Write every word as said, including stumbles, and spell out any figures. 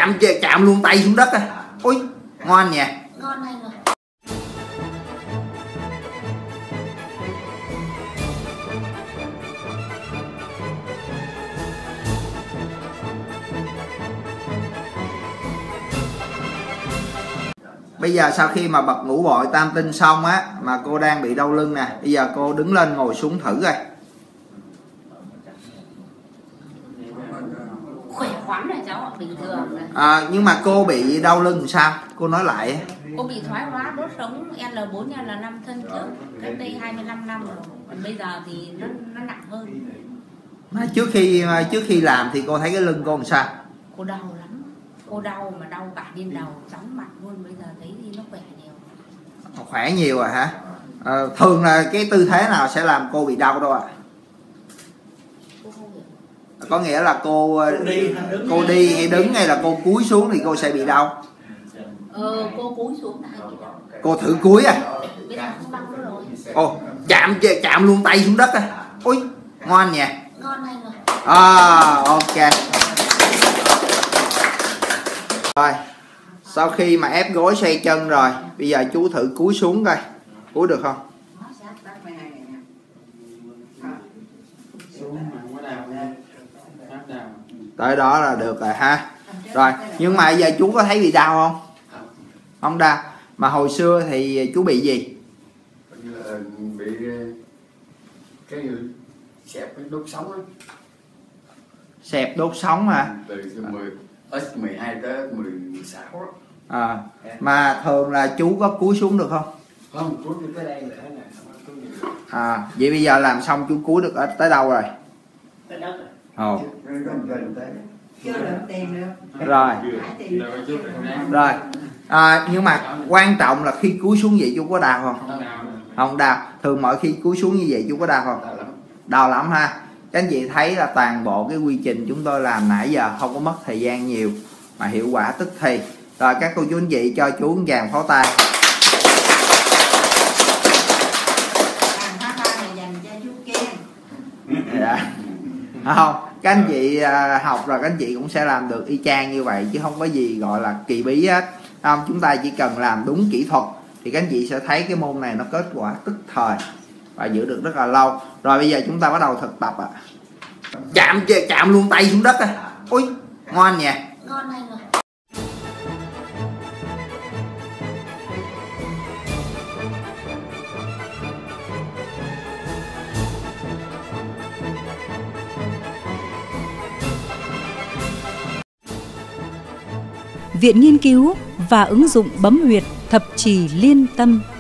chạm chạm luôn tay xuống đất á. Ui ngon nha. Ngon anh rồi. Bây giờ sau khi mà bật ngũ bội tam tinh xong á, mà cô đang bị đau lưng nè, bây giờ cô đứng lên ngồi xuống thử coi. Khỏe khoắn này cháu ạ, bình thường này. À, nhưng mà cô bị đau lưng sao? Cô nói lại. Cô bị thoái hóa đốt sống L bốn L năm thân trước, cách đây hai mươi lăm năm rồi. Còn bây giờ thì nó nó nặng hơn. Mà trước khi trước khi làm thì cô thấy cái lưng cô làm sao? Cô đau lắm. Cô đau mà đau cả điên đầu, chóng mặt luôn. Bây giờ thấy thì nó khỏe nhiều. Khỏe nhiều rồi hả? À, thường là cái tư thế nào sẽ làm cô bị đau đâu ạ? À? Cô không hiểu. Có nghĩa là cô đi, cô đi hay đứng hay là cô cúi xuống thì cô sẽ bị đau? Ờ, cô cúi xuống là hay bị đau. Cô thử cúi à? Bây giờ không đau nữa rồi. Ồ, chạm chạm luôn tay xuống đất à? Ui, ngon nha. Ngon anh rồi. À, ok. Rồi, sau khi mà ép gối xoay chân rồi, bây giờ chú thử cúi xuống coi. Cúi được không? Tới đó là được rồi ha. Rồi, nhưng mà giờ chú có thấy bị đau không? Không đau. Mà hồi xưa thì chú bị gì? Bị cái xẹp cái đốt sống á. Xẹp đốt sống hả? Từ S mười hai tới mười sáu á. À, mà thường là chú có cúi xuống được không? Không, cúi tới đây là thế này. À, vậy bây giờ làm xong chú cúi được ở tới đâu rồi? Tới đất rồi. Ồ. Chưa được tiền nữa. Rồi. Rồi. À, nhưng mà quan trọng là khi cúi xuống vậy chú có đau không? Không đau. Thường mỗi khi cúi xuống như vậy chú có đau không? Đau lắm ha. Các anh chị thấy là toàn bộ cái quy trình chúng tôi làm nãy giờ không có mất thời gian nhiều mà hiệu quả tức thì. Rồi các cô chú anh chị cho chú một tràng pháo tay. Dạ. Không, các anh chị học rồi các anh chị cũng sẽ làm được y chang như vậy chứ không có gì gọi là kỳ bí hết. Không, chúng ta chỉ cần làm đúng kỹ thuật thì các anh chị sẽ thấy cái môn này nó kết quả tức thời và giữ được rất là lâu. Rồi bây giờ chúng ta bắt đầu thực tập ạ. À. Chạm chạm luôn tay xuống đất à. Ui, ngon nha. Ngon anh rồi. Viện Nghiên cứu và ứng dụng bấm huyệt Thập Trì Liên Tâm